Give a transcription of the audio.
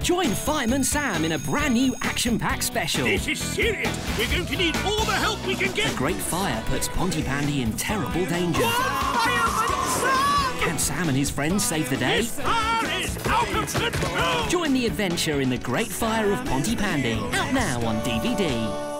Join Fireman Sam in a brand new action-packed special. This is serious. We're going to need all the help we can get. A great fire puts Pontypandy in terrible danger. Fireman Sam! Can Sam and his friends save the day? This fire is out of control! Join the adventure in the Great Fire of Pontypandy. Out now on DVD.